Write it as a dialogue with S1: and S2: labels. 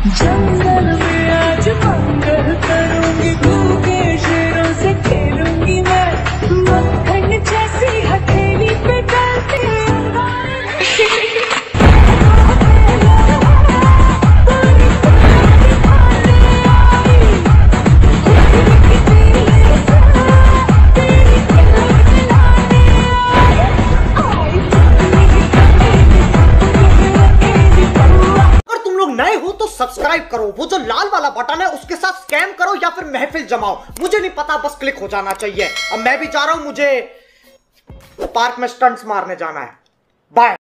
S1: जंगल में आज मंगल करूंगी, भूखे शेरों से खेलूंगी मैं, मक्खन जैसी हथेली पे डालते
S2: तो सब्सक्राइब करो, वो जो लाल वाला बटन है उसके साथ स्कैम करो या फिर महफिल जमाओ, मुझे नहीं पता, बस क्लिक हो जाना चाहिए। अब मैं भी जा रहा हूं, मुझे पार्क में स्टंट्स मारने जाना है। बाय।